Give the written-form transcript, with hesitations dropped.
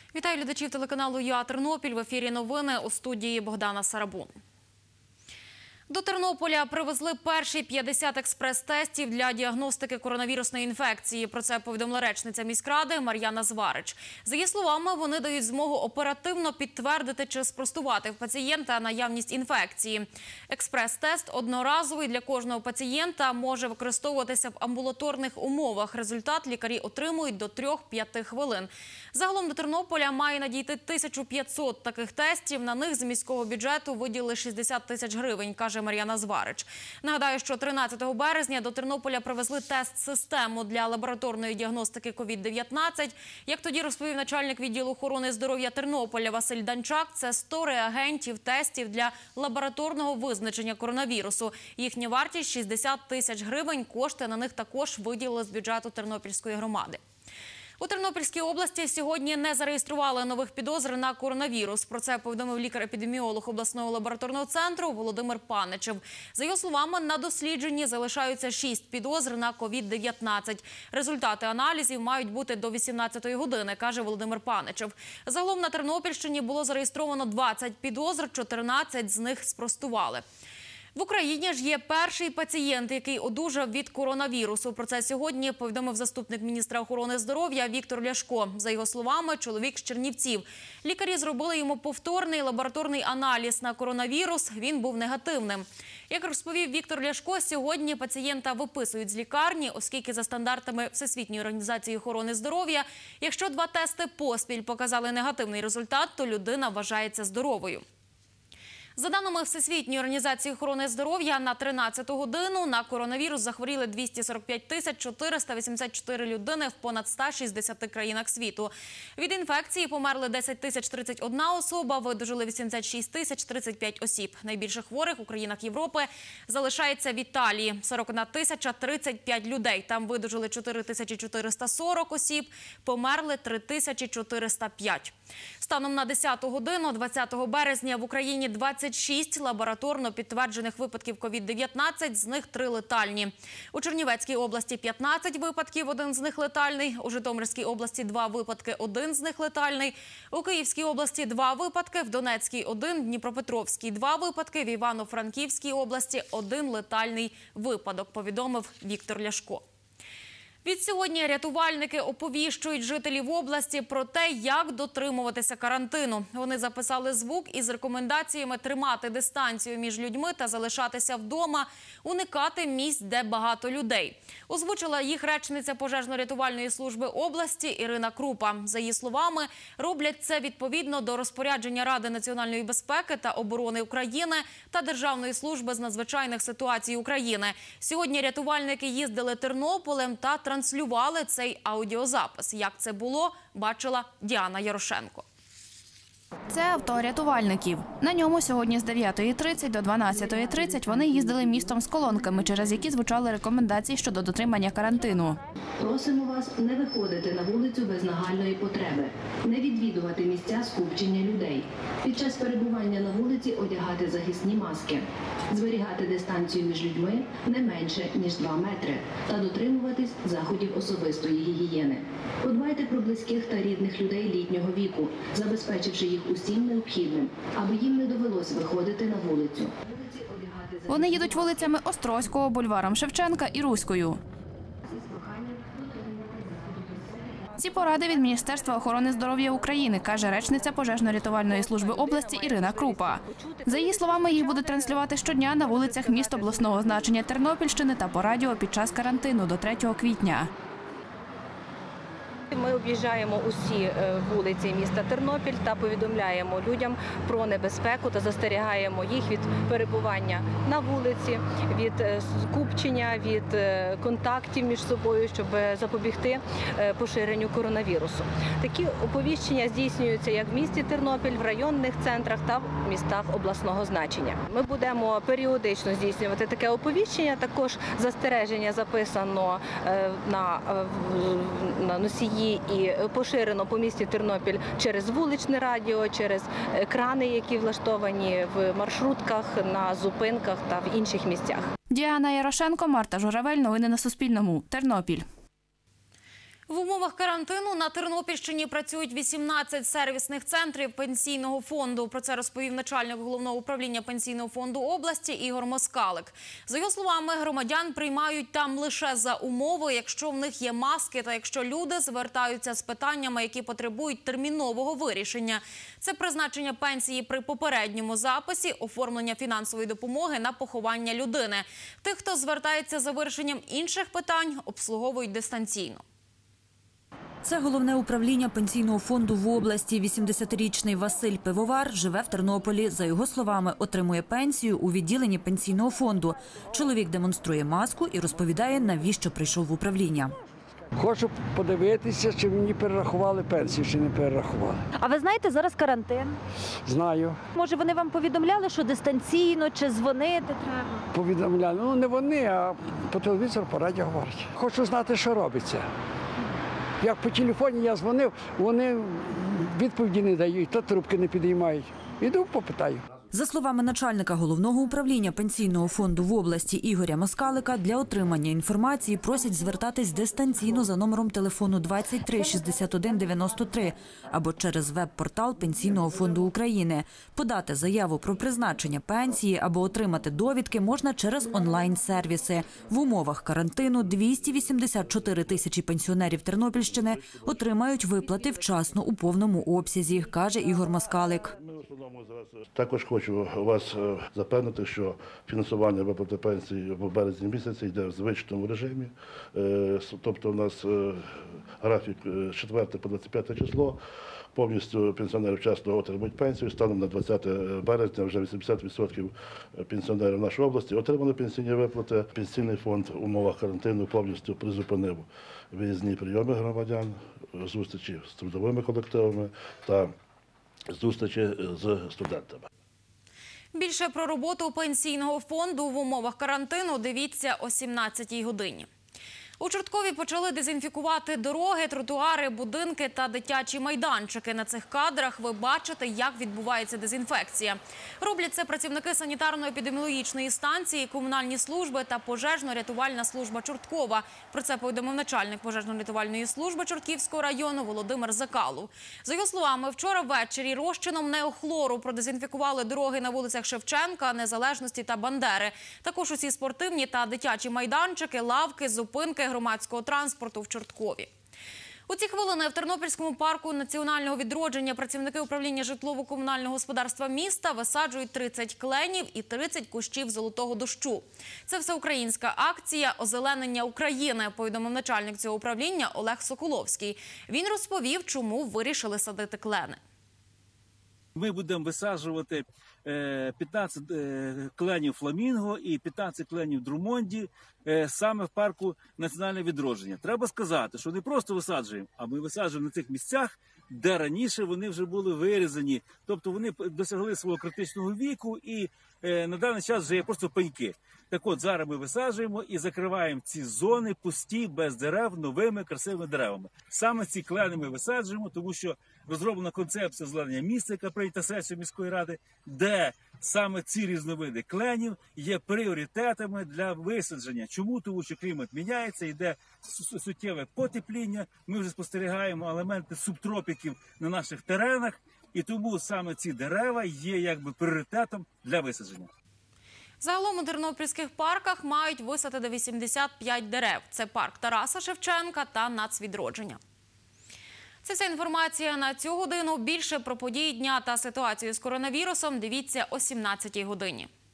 Вітаю глядачів телеканалу ЮА Тернопіль. В ефірі новини, у студії Богдана Сарабун. До Тернополя привезли перші 50 експрес-тестів для діагностики коронавірусної інфекції. Про це повідомила речниця міськради Мар'яна Зварич. За її словами, вони дають змогу оперативно підтвердити чи спростувати в пацієнта наявність інфекції. Експрес-тест одноразовий для кожного пацієнта, може використовуватися в амбулаторних умовах. Результат лікарі отримують до 3-5 хвилин. Загалом до Тернополя має надійти 1500 таких тестів. На них з міського бюджету виділили 60 тисяч гривень, каже Мар'яна Зварич. Нагадаю, що 13 березня до Тернополя привезли тест-систему для лабораторної діагностики COVID-19. Як тоді розповів начальник відділу охорони здоров'я Тернополя Василь Данчак, це 100 реагентів тестів для лабораторного визначення коронавірусу. Їхня вартість – 60 тисяч гривень. Кошти на них також виділили з бюджету Тернопільської громади. У Тернопільській області сьогодні не зареєстрували нових підозр на коронавірус. Про це повідомив лікар-епідеміолог обласного лабораторного центру Володимир Паничев. За його словами, на дослідженні залишаються 6 підозр на COVID-19. Результати аналізів мають бути до 18-ї години, каже Володимир Паничев. Загалом на Тернопільщині було зареєстровано 20 підозр, 14 з них спростували. В Україні ж є перший пацієнт, який одужав від коронавірусу. Про це сьогодні повідомив заступник міністра охорони здоров'я Віктор Ляшко. За його словами, чоловік з Чернівців. Лікарі зробили йому повторний лабораторний аналіз на коронавірус. Він був негативним. Як розповів Віктор Ляшко, сьогодні пацієнта виписують з лікарні, оскільки за стандартами Всесвітньої організації охорони здоров'я, якщо 2 тести поспіль показали негативний результат, то людина вважається здоровою. За даними Всесвітньої організації охорони здоров'я, на 13-ту годину на коронавірус захворіли 245 тисяч 484 людини в понад 160 країнах світу. Від інфекції померли 10 тисяч 31 особа, видужили 86 тисяч 35 осіб. Найбільше хворих у країнах Європи залишається в Італії – 41 тисяча 35 людей. Там видужили 4 тисячі 440 осіб, померли 3 тисячі 405. Станом на 10-ту годину 20 березня в Україні 26 лабораторно підтверджених випадків COVID-19, з них 3 летальні. У Чернівецькій області 15 випадків, 1 з них летальний. У Житомирській області 2 випадки, 1 з них летальний. У Київській області 2 випадки, в Донецькій 1, в Дніпропетровській 2 випадки, в Івано-Франківській області 1 летальний випадок, повідомив Віктор Ляшко. Відсьогодні рятувальники оповіщують жителів області про те, як дотримуватися карантину. Вони записали звук із рекомендаціями тримати дистанцію між людьми та залишатися вдома, уникати місць, де багато людей. Озвучила їх речниця пожежно-рятувальної служби області Ірина Крупа. За її словами, роблять це відповідно до розпорядження Ради національної безпеки та оборони України та Державної служби з надзвичайних ситуацій України. Сьогодні рятувальники їздили Тернополем та транслювали цей аудіозапис. Як це було, бачила Діана Ярошенко. Це авто рятувальників. На ньому сьогодні з 9:30 до 12:30 вони їздили містом з колонками, через які звучали рекомендації щодо дотримання карантину. Просимо вас не виходити на вулицю без нагальної потреби, не відвідувати місця скупчення людей. Під час перебування на вулиці одягати захисні маски, зберігати дистанцію між людьми не менше, ніж 2 метри та дотримуватись заходів особистої гігієни. Подбайте про близьких та рідних людей літнього віку, забезпечивши їх усім необхідним, аби їм не довелося виходити на вулицю. Вони їдуть вулицями Острозького, бульваром Шевченка і Руською. Ці поради від Міністерства охорони здоров'я України, каже речниця пожежно-рятувальної служби області Ірина Крупа. За її словами, їх будуть транслювати щодня на вулицях міст обласного значення Тернопільщини та по радіо під час карантину до 3 квітня. Ми об'їжджаємо усі вулиці міста Тернопіль та повідомляємо людям про небезпеку та застерігаємо їх від перебування на вулиці, від скупчення, від контактів між собою, щоб запобігти поширенню коронавірусу. Такі оповіщення здійснюються як в місті Тернопіль, в районних центрах та в містах обласного значення. Ми будемо періодично здійснювати таке оповіщення, також застереження записано на носії і поширено по місті Тернопіль через вуличне радіо, через екрани, які влаштовані в маршрутках, на зупинках та в інших місцях. Діана Ярошенко, Марта Журавель. Новини на Суспільному. Тернопіль. В умовах карантину на Тернопільщині працюють 18 сервісних центрів Пенсійного фонду. Про це розповів начальник Головного управління Пенсійного фонду області Ігор Москалик. За його словами, громадян приймають там лише за умови, якщо в них є маски та якщо люди звертаються з питаннями, які потребують термінового вирішення. Це призначення пенсії при попередньому записі, оформлення фінансової допомоги на поховання людини. Тих, хто звертається за вирішенням інших питань, обслуговують дистанційно. Це Головне управління Пенсійного фонду в області. 80-річний Василь Пивовар живе в Тернополі. За його словами, отримує пенсію у відділенні Пенсійного фонду. Чоловік демонструє маску і розповідає, навіщо прийшов в управління. Хочу подивитися, чи мені перерахували пенсію, чи не перерахували. А ви знаєте, зараз карантин. Знаю. Може, вони вам повідомляли, що дистанційно, чи дзвонити треба? Повідомляли. Ну, не вони, а по телевізору, по радіо говорять. Хочу знати, що робиться. Як по телефоні я дзвонив, вони відповіді не дають, то трубки не підіймають. Іду, попитаю. За словами начальника Головного управління Пенсійного фонду в області Ігоря Москалика, для отримання інформації просять звертатись дистанційно за номером телефону 23 61 93 або через веб-портал Пенсійного фонду України. Подати заяву про призначення пенсії або отримати довідки можна через онлайн-сервіси. В умовах карантину 284 тисячі пенсіонерів Тернопільщини отримають виплати вчасно у повному обсязі, каже Ігор Москалик. Також хочу вас запевнити, що фінансування виплати пенсії в березні місяці йде в звичному режимі. Тобто у нас графік з 4 по 25 число. Повністю пенсіонери вчасно отримують пенсію. Станом на 20 березня вже 80% пенсіонерів нашої області отримали пенсійні виплати. Пенсійний фонд в умовах карантину повністю призупинив виїзні прийоми громадян, зустрічі з трудовими колективами та зустрічі з студентами. Більше про роботу Пенсійного фонду в умовах карантину дивіться о 17-й годині. У Чорткові почали дезінфікувати дороги, тротуари, будинки та дитячі майданчики. На цих кадрах ви бачите, як відбувається дезінфекція. Роблять це працівники санітарно-епідеміологічної станції, комунальні служби та пожежно-рятувальна служба Чорткова. Про це повідомив начальник пожежно-рятувальної служби Чортківського району Володимир Закалов. За його словами, вчора ввечері розчином неохлору продезінфікували дороги на вулицях Шевченка, Незалежності та Бандери. Також усі спортивні та дитячі майданчики, лавки, зупинки громадського транспорту в Чорткові. У ці хвилини в Тернопільському парку національного відродження працівники управління житлово-комунального господарства міста висаджують 30 кленів і 30 кущів золотого дощу. Це всеукраїнська акція «Озеленення України», повідомив начальник цього управління Олег Соколовський. Він розповів, чому вирішили садити клени. Ми будемо висаджувати 15 кленів фламінго і 15 кленів друмонді саме в парку національного відродження. Треба сказати, що не просто висаджуємо, а ми висаджуємо на цих місцях, де раніше вони вже були вирізані. Тобто вони досягли свого критичного віку і на даний час вже є просто пеньки. Так от, зараз ми висаджуємо і закриваємо ці зони пусті, без дерев, новими красивими деревами. Саме ці клени ми висаджуємо, тому що розроблена концепція озеленення міста, яка прийнята сесією міської ради, де саме ці різновиди кленів є пріоритетами для висадження. Чому? Тому що клімат міняється, йде суттєве потепління, ми вже спостерігаємо елементи субтропіків на наших теренах, і тому саме ці дерева є якби пріоритетом для висадження. Загалом у тернопільських парках мають висадити 85 дерев. Це парк Тараса Шевченка та Нацвідродження. Це вся інформація на цю годину. Більше про події дня та ситуацію з коронавірусом дивіться о 17-й годині.